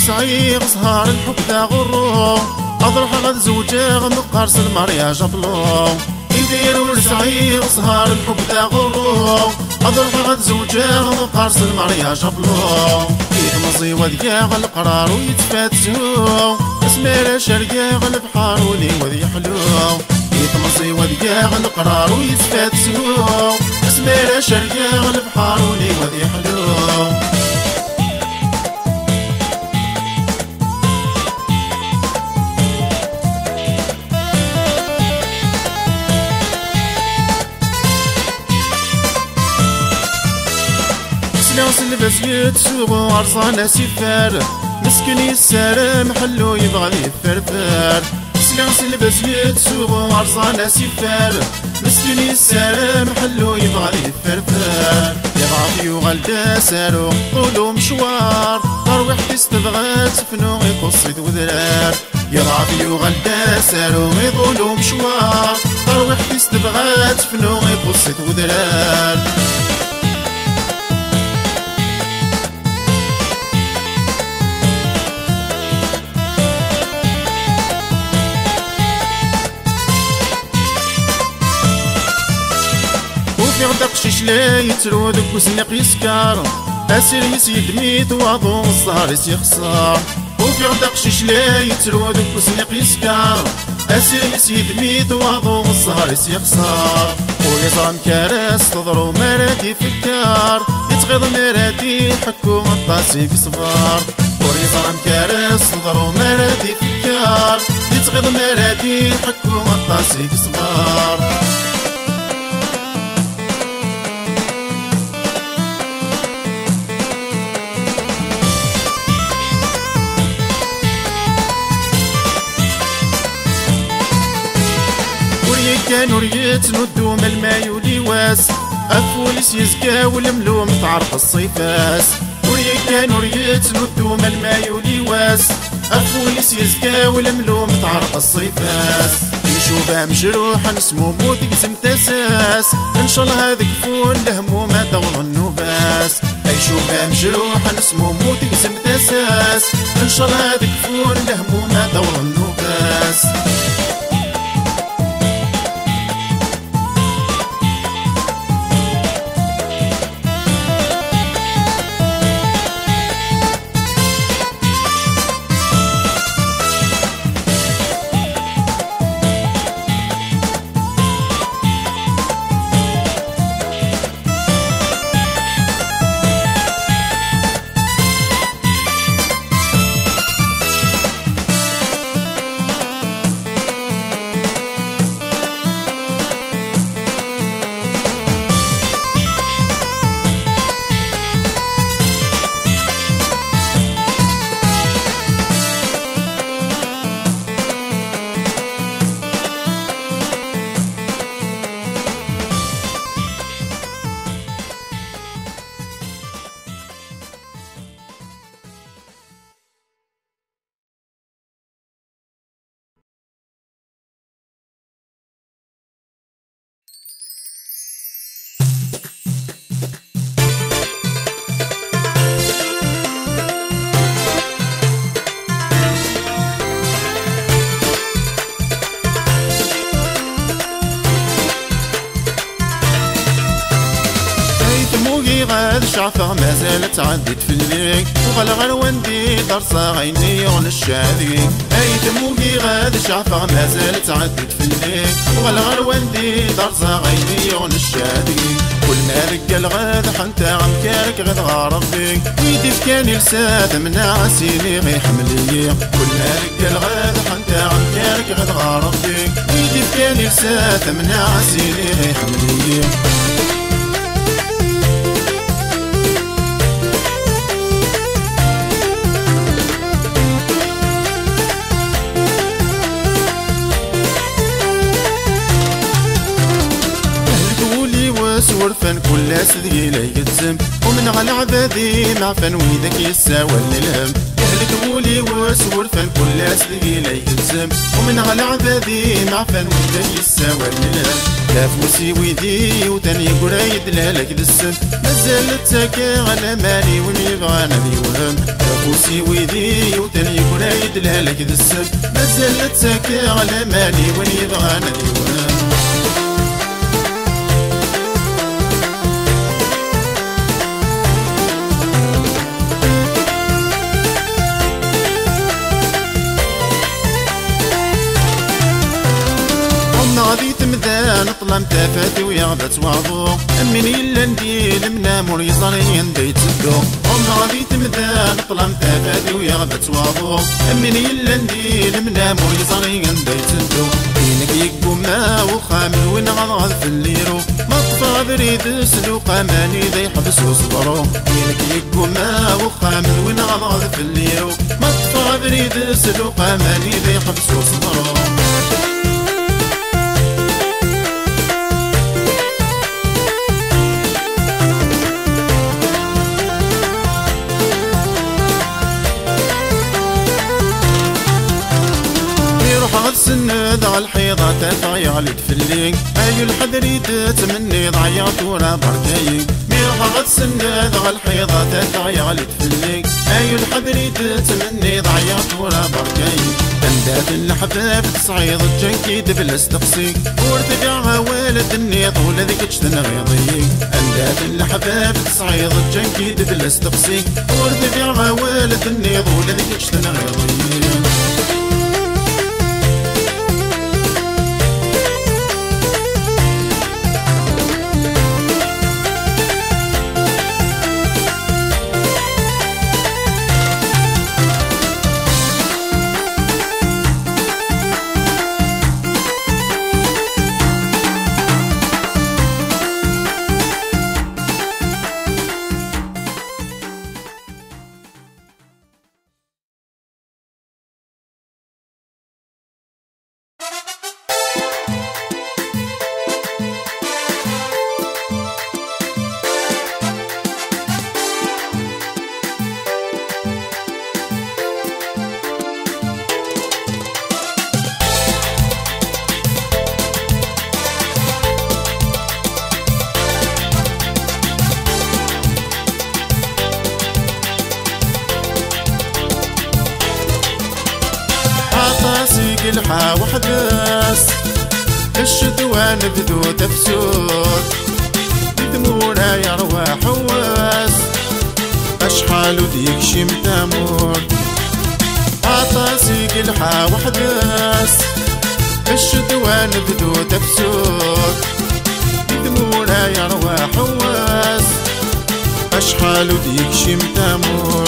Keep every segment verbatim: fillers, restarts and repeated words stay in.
سعيق سهار الحب ذا غرو أضرح غد زوجه مقارس المرياج أبلو يدير سعيق سهار الحب ذا غرو أضرح غد زوجه مقارس المرياج أبلو يتمصي وذياغ القرار ويتفاتسو اسمير شرقاغ البحار ولي وذي حلو يتمصي وذياغ القرار ويتفاتسو اسمير شرقاغ البحار ولي وذي حلو سلاوس لبس يتسوق عرصانة سفار مسكن يسار محلو يبغى يفرفر سلاوس لبس يتسوق عرصانة سفار مسكن يسار محلو يبغى يفرفر يبغى فيو غالدا سارو طولو مشوار أروح تستبغى تفنو يقصد وذرار يبغى فيو غالدا سارو يطولو مشوار أروح تستبغى تفنو يقصد وذرار في غدا قشيش لا يترود وسنق يسكر اسير يسيد ميت وعضو الصهر يخسر وفي غدا قشيش لا يترود وسنق يسكر اسير يسيد ميت وعضو الصهر يخسر ويزرم كراس تضرو مرادي فكار يتغيض مرادي حكو الطاسي بصفار ويزرم كراس تضرو مرادي فكار يتغيض مرادي حكو الطاسي بصفار كانوا ريت ندوم المايو لواس أفوليس يزكا والملوم تعرف الصيفاس وريا كانوا ريت ندوم المايو لواس أفوليس يزكا والملوم تعرف الصيفاس يشوفها مجروح نسمو موت قسم تساس إن شاء الله هذاك فول الهمومة دور النوباس يشوفها مجروح نسمو موت قسم تساس إن شاء الله هذاك فول الهمومة دور النوباس غاد شعفة ما زالت عدت في الليل وغلغل وندي درسا عيني ونشاذي اي دموقي غاد شعفة ما زالت عدت في الليل وغلغل وندي درسا عيني ونشاذي كل ما رجع الغاد حنتا عم كارك غد غارب بيك ويدي فكاني لساد من عسيني غي حملي كل ما رجع الغاد حنتا عم كارك غد غارب بيك ويدي فكاني لساد من عسيني غي حملي ورفان كل كل سذي لا يتزم ومن على عبادي معفن ويدك يساوى الهم يهلك بولي وسور فن كل سذي لا يتزم ومن على عبادي معفن ويدك يساوى الهم لافوسي ويدي وتاني قريد لالك دسم مازال تاكي على مالي ونبغانا بيوهم لافوسي ويدي وتاني قريد لالك دسم مازال تاكي على مالي ونبغانا بيوهم غادي تمدان طلع متافاتي ويغدا تواضو من إلا نديل منا مور يصرين بيت الدو أم غادي تمدان طلع متافاتي ويغدا تواضو من إلا نديل منا مور يصرين بيت الدو فينك يقو ما وخامل وين غضغض في الليرو ما طفى بريد سلوق ماني ذا يحبس وصبرو فينك يقو ما وخامل وين غضغض في الليرو ما طفى بريد سلوق ماني ذا يحبس وصبرو سند على الحيضة تتعي على تفليك أي الحذري تتمني ضعيات ورا بركايك ميرها غد سند على الحيضة تتعي على تفليك أي الحذري تتمني ضعيات ورا بركايك تندات الحباب تصعيد الجنكي دبل استقصيك وارتقع والد النيط ولذيك تشتنغي ضيق تندات الحباب تصعيد الجنكي دبل استقصيك وارتقع والد النيط ولذيك تشتنغي ضيق الحا وحداس الشدوان بدو تفسود دمونا يروى حواس أشحال وديك شي متامور عطاسيك الحا وحداس الشدوان بدو تفسود دمونا يروى حواس أشحال وديك شي متامور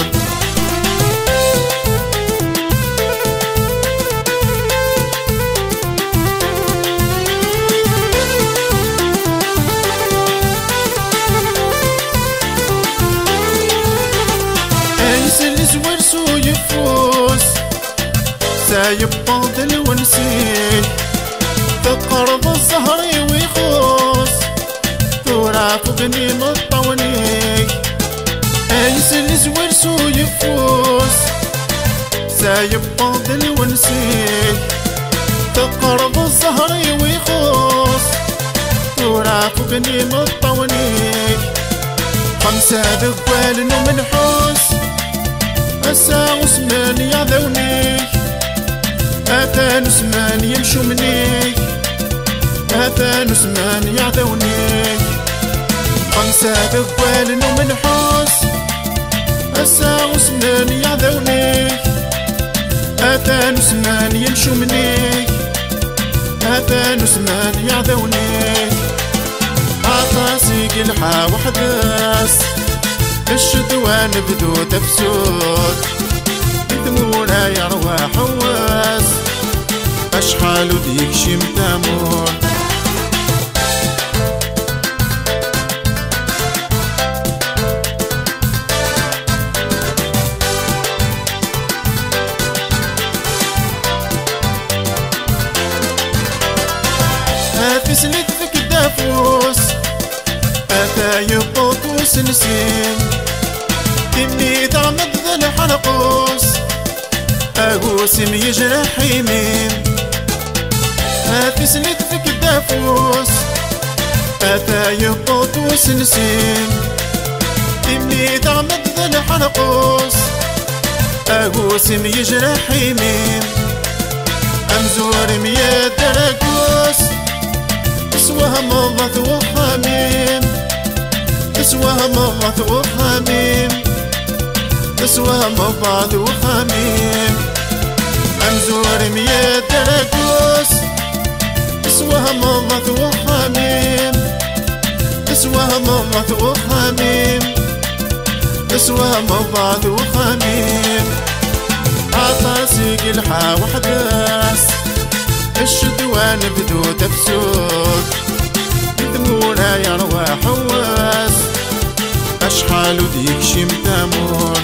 يفوز سايب باطل ونسيل تقرب الزهر ويخوص تورا فوقني مطونيك انس الزوير سو يفوز سايب باطل ونسيل تقرب الزهر ويخوص تورا فوقني مطونيك خمسة ذقوال ومنحوس أسا وسمان يعذوني أثان وسمان يمشوا مني أثان وسمان يعذوني خمسة ذقوال ومنحوس أسا وسمان يعذوني أثان وسمان يمشوا مني أثان وسمان يعذوني عطاسي قلحة وحداس الشدوان بدو تفسود دمونا يروى حواس أشحال وديك شي متامور هافي سنيت فيك الدافوس أتا يبوط وسنسين إني تعمد ذا الحنقوس أقوسم يجرح يمين هاتي سنيت فيك الدافوس أتا يبوط وسنسين إني تعمد ذا الحنقوس أقوسم يجرح يمين أمزور مية درقوس تسواها مضت وحميم تسواها مضت وحميم تسواها مضت وحميم أمزور مية درقوس تسواها مضت وحميم تسواها مضت وحميم تسواها مضت وحميم عطاسي قلحة وحداس الشدوان بدو تفسود يدمونا يا رواح حواس أشحال وديك شم تامور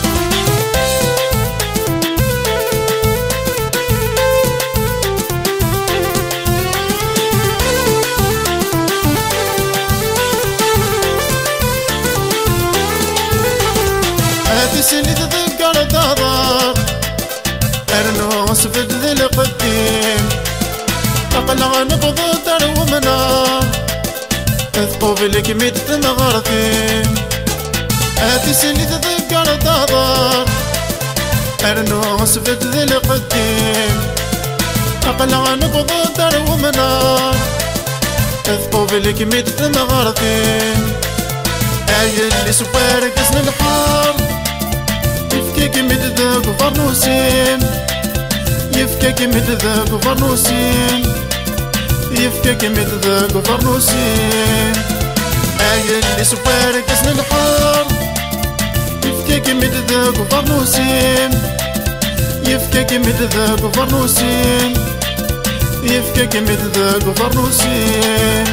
هاتي سني تذكر دار أرنوس في ذي القديم أقلع نبض دار ومنار اثقوب لك ميت مغرثين هاتي سني تذكر دار أرنوس في ذي القديم أقلع نبض دار ومنار اثقوب لك ميت مغرثين آي اللي سوار قسن الحار يفكك مد ذاك فرنوسين يفكك مد ذاك فرنوسين يفكك مد ذاك فرنوسين آي اللي سوار قسن الحار يفكك مد ذاك فرنوسين يفكك مد ذاك فرنوسين يفكك مد ذاك فرنوسين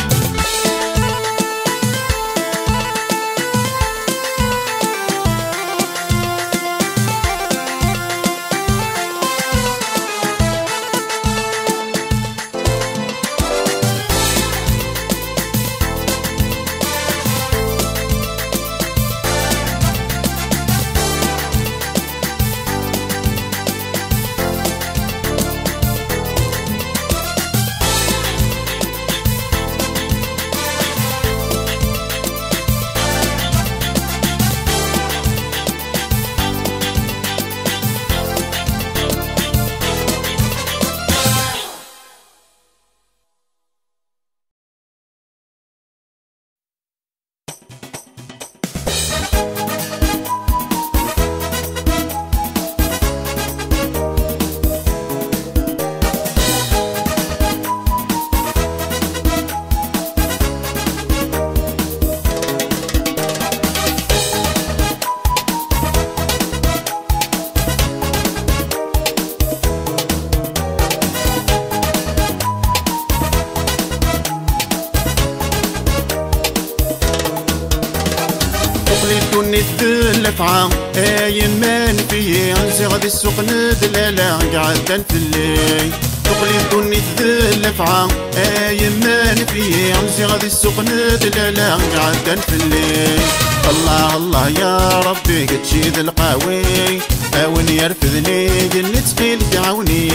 الفعام اي من فيه انسي غادي السوق ندلالا قعدان في الليل تقلي دوني تذل الفعام اي من فيه انسي غادي السوق ندلالا قعدان في الليل الله الله يا ربي قد شيد القاوي اوني يرفذني قلني تقيل تعاوني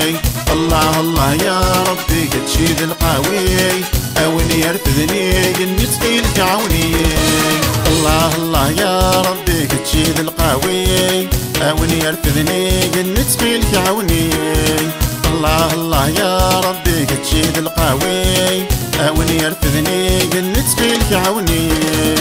الله الله يا ربي قد شيد القاوي اوني يرفذني قلني تقيل تعاوني الله الله يا ربي قد شيد القاوي اوني يرفذني قلني تقيل تعاوني الله الله يا ربي قد شيد القاوي اوني يرفذني قلني تقيل تعاوني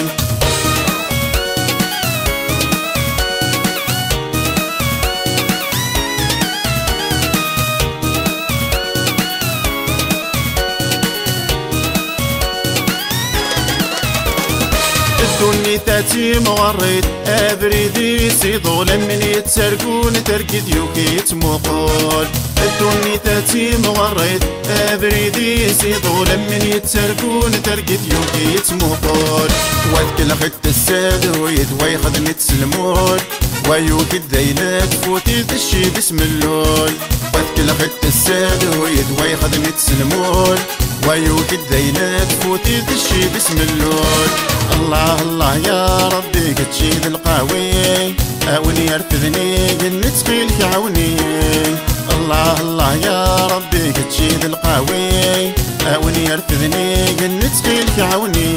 دوني تاتي موريد ابريدي سيضو لمن يتسرقون تركي ديوكي يتموقول دوني تاتي موريد ابريدي سيضو لمن يتسرقون تركي ديوكي يتموقول وذك الخط الساد ويد ويخذني تسلمون ويوك الديلات فوتي تشي بسم اللول وذكل خط الساد ويدوي خدمة سلمول ويوك الديلات فوتي تشي بسم اللول الله الله يا ربي كتشيد القاوي عاوني يرفذني قلت سقيلك عاوني الله الله يا ربي كتشيد القاوي عاوني يرفذني قلت سقيلك عاوني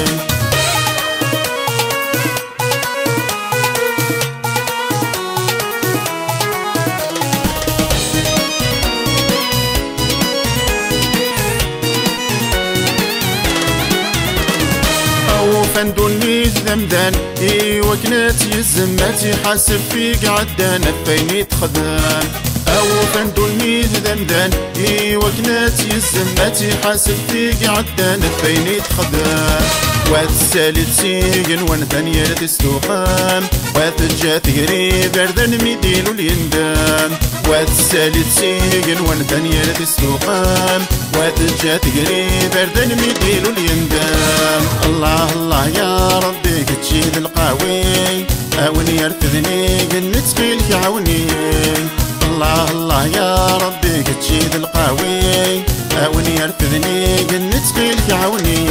فندوني ذمدان ايوا كنات يزماتي حاسب فيك عدان فين تخدم او فندوني ذمدان ايوا كنات يزماتي حاسب فيك عدان فين تخدم واتسالي تسيقن وان ثانية تستوقام واتجات قريب اردن ميديلو اليندام واتسالي تسيقن وان ثانية تستوقام واتجات قريب اردن ميديلو اليندام الله الله يا ربي كتشيد القاوي عاوني يرفذني قلت سقيلك عاوني الله الله يا ربي كتشيد القاوي عاوني يرفذني قلت سقيلك عاوني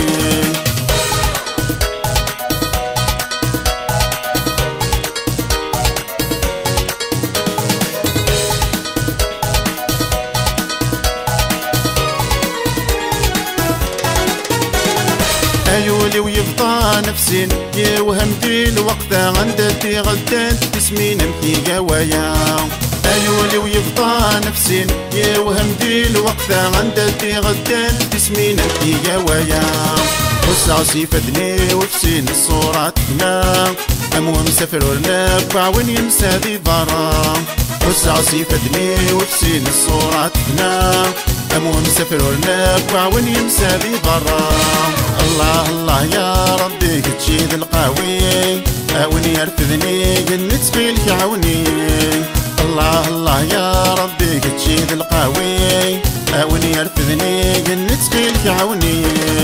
ايولي ويفضى نفسين يوهم دي الوقت عندتي غدان تسمين مكي قوايا ايولي ويفضى نفسين يوهم دي الوقت عندتي غدان تسمين مكي قوايا وسع سيفدني وفسين الصورات هنا امو مسافر ورنبع وين يمسى ذي برا وسع سيفدني وفسين الصورات هنا امو مسافر ورنبع وين يمسى ذي برا الله الله يا ربي كتشيد القاوي عاوني يرفذني قلت سقيلك عاوني الله الله يا ربي كتشيد القاوي عاوني يرفذني قلت سقيلك عاوني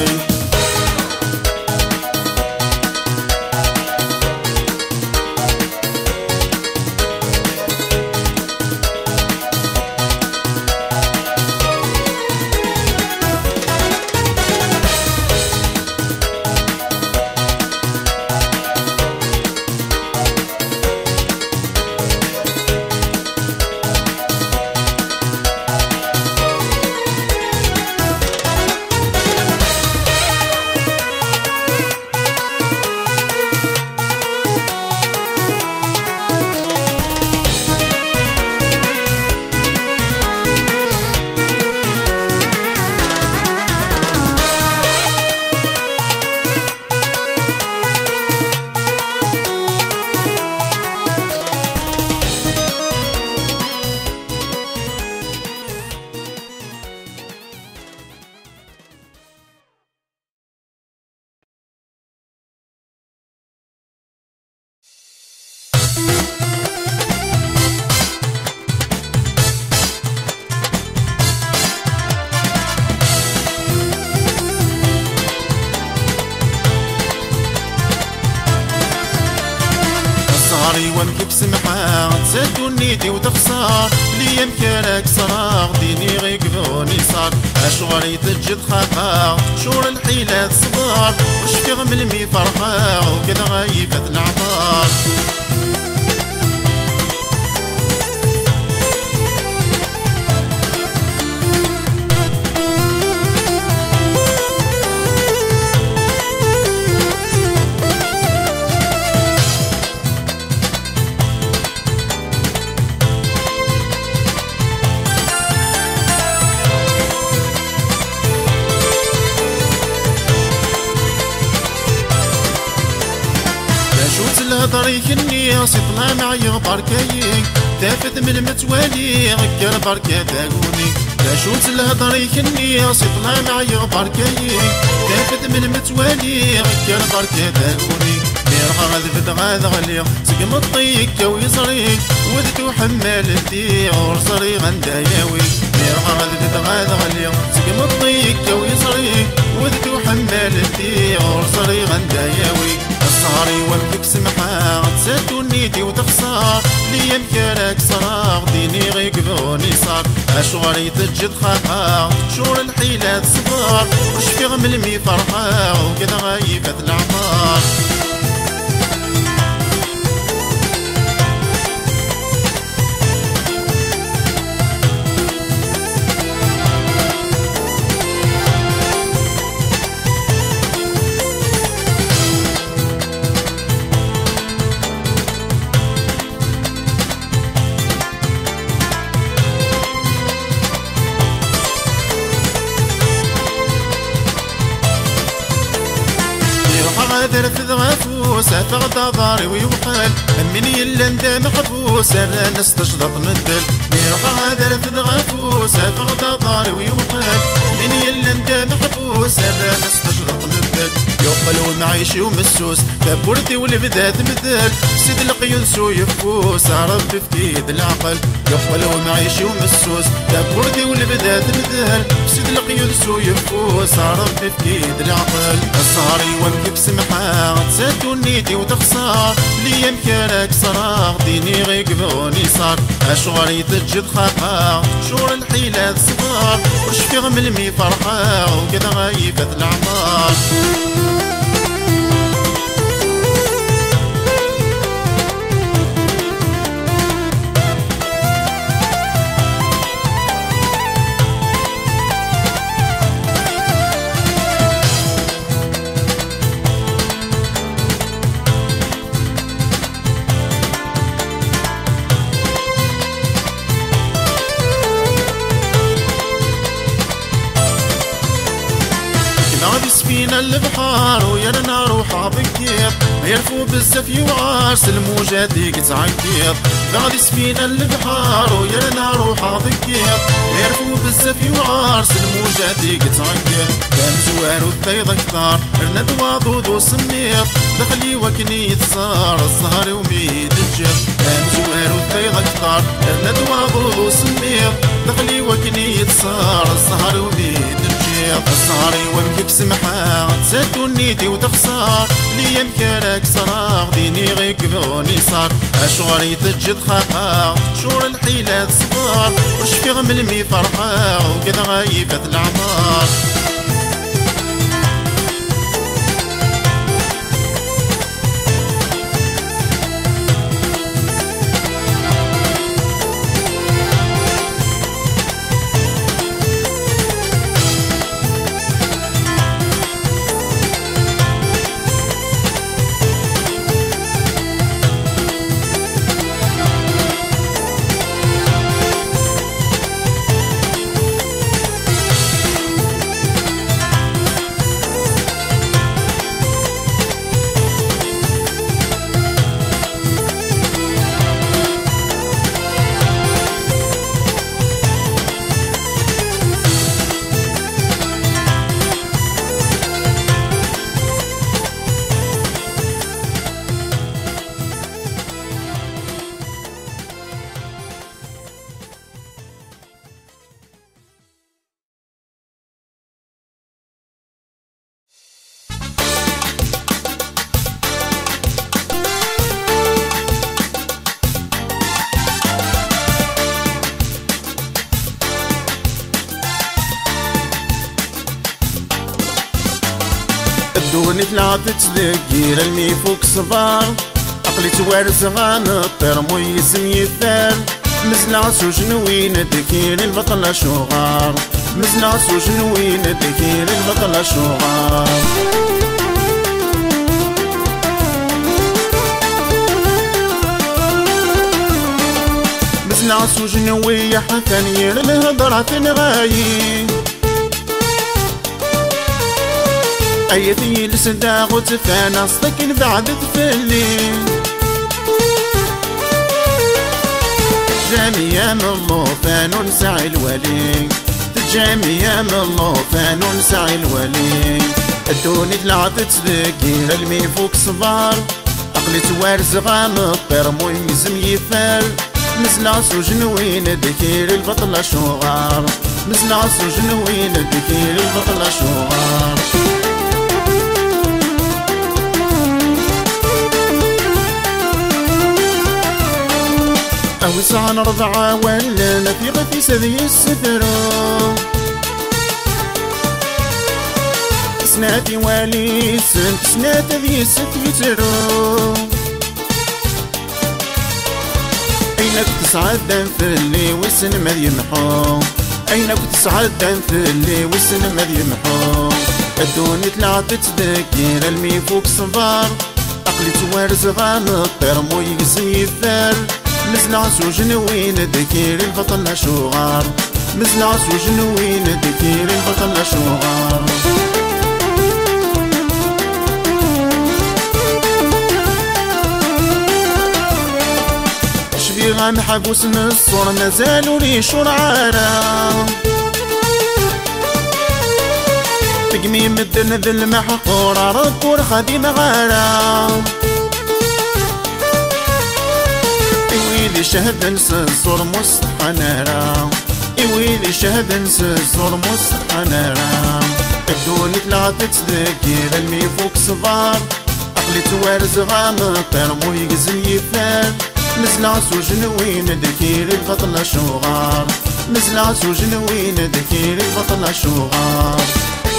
وامكي بسمحة تسدو نيتي وتخسر لي مكانك صراغ ديني غيقذوني صار اشغالي تجد خاقا شور الحيلات صغار وشفي غملمي فرقا وكذا غايفة العطار الهضري كني سيطلع معي بركايي تافت من المتوالي غكر بركا داقوني لاشوت الهضري كني سيطلع معي بركايي تافت من المتوالي غكر بركا داقوني ميرغا غذبت غاذ غلي سقم الطيك ويصري وذتو حمال الدي غرصري غنداياوي ميرغا غذبت غاذ غلي سقم الطيك ويصري وذتو حمال الدي غرصري غنداياوي الصهري والفك سمحة تساتو نيتي وتخسر ليا مكارك صراغ ديني غيقبوني صار اشغالي تجد خاقا شور الحيلات صفار وشفي غملمي فرحا وكذا غايفة العمار قادر تذغفوس تغدى ضاري ويوحل من يلا انت محبوس انا نستشرط مدل ميروح قادر تذغفوس تغدى ضاري ويوحل من يلا انت محبوس انا نستشرط مدل يوقل ومعيشي ومسوس كبرتي والبدا تمثل سيد القيود سو يفوس رب في ايد العقل يوقل ومعيشي ومسوس كبرتي والبدا تمثل سيد القيود سو يفوس رب في ايد العقل الصهري ومكب سمحة تساتو نيتي وتخسر ليا مكانك صراغ ديني غيقبوني صار اشغالي تجد خاقا شور الحيلات صغار وشفي غملمي فرحا وكذا غايفة العمار سفينة البحار ويا النار وحاضكير يرفو بزاف يوعاس الموجات ديك تعكير غادي سفينة البحار ويا النار وحاضكير يرفو بزاف يوعاس الموجات ديك تعكير كان زوار والثيض كثار رند واضود وسمير دخلي وكني يتصار الزهر وميد الجر كان زوار والثيض كثار رند واضود وسمير دخلي وكني يتصار الزهر وميد الجر الزهري ومكب سمحة تساتو نيتي وتخسر ليا مكانك صراغ ديني غيقبوني صار اشغالي تجد خاقا شور الحيلات صفار وشفي غملمي فرحا وكذا غايفة العمار دوني ثلاثة تذكير المي فوق صبار عقلي توارث غنطير ميس ميثال مزلع سوجنوين دكير البطلة شغار مزلع سوجنوين دكير البطلة شغار مزلع سوجنوية حثنير الهضرة تنغايي أيثي لسداغ وتفانا صدقين بعد تفلي تجامي يا من الله فانون سعي الولي تجامي يا من الله فانون سعي الولي الدوني طلعت تذكير المي فوق صبار عقلي توارز غامطير ميزم يفال مزلع سوجنوين دكير البطلة شغار مزلع سوجنوين دكير البطلة شغار أوسعن رضعة ولا في غفيس ذي السفرو سناتي والي سنت سنات ذي ستيترو أينك تسعد في اللي وسن ما يمحو أينك تسعد في اللي وسن ما يمحو الدوني طلعت تذكر المي فوق صبار عقلي توارز غنطير مو يقسم يثار مزلع سوجن وين دكير البطل شغار مزلع سوجن وين دكير البطل شغار شبي غنحبوس من الصور مازالو لي شرعارة تقمي مدن ذي المحقورة ركور خديم غارة إويلي شهد الصور مستحنارة إويلي شهد الصور مستحنارة الدوني طلعت تذكر المي فوق صبار عقلي توارز غنطير مو يقزم يفار مزلع سوجن وين دكير البطل شغار مزلع سوجن وين دكير البطل شغار